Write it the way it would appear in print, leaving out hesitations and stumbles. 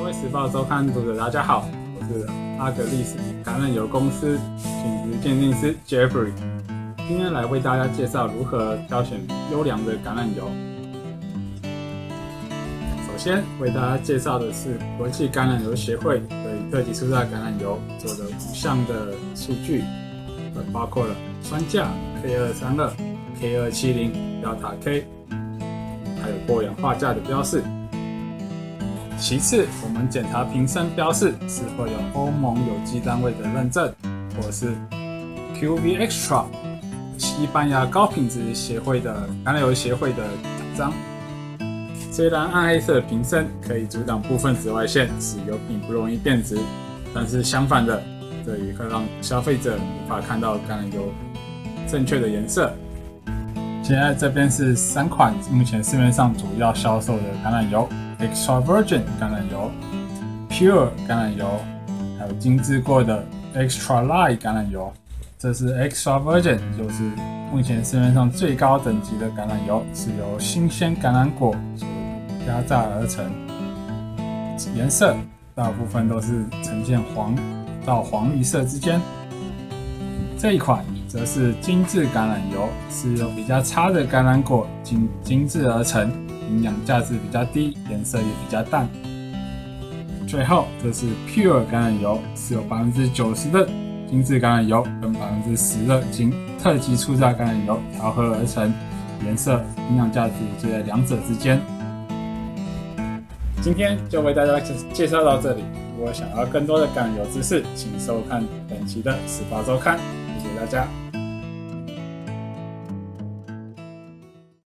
位时报周刊读者，大家好，我是阿格力斯橄榄油公司品质鉴定师 Jeffrey， 今天来为大家介绍如何挑选优良的橄榄油。首先为大家介绍的是国际橄榄油协会对特级初榨橄榄油做的5项的数据，包括了酸价 K232、K270、Delta K， 还有过氧化价的标示。其次，我们检查瓶身标示是否有欧盟有机单位的认证，或是 QV Extra 西班牙高品质协会的橄榄油协会的奖章。虽然暗黑色的瓶身可以阻挡部分紫外线，使油品不容易变质，但是相反的，这也会让消费者无法看到橄榄油正确的颜色。现在这边是3款目前市面上主要销售的橄榄油。Extra Virgin 橄榄油、Pure 橄榄油，还有精制过的 Extra Light 橄榄油。这是 Extra Virgin， 就是目前市面上最高等级的橄榄油，是由新鲜橄榄果所压榨而成，颜色大部分都是呈现黄到黄绿色之间。这一款则是精制橄榄油，是由比较差的橄榄果精制而成，营养价值比较低，颜色也比较淡。最后，这是 Pure 橄榄油，是由90%的精制橄榄油跟10%的特级初榨橄榄油调和而成，颜色、营养价值也在2者之间。今天就为大家介绍到这里。如果想要更多的橄榄油知识，请收看本期的《时报周刊》。谢谢大家。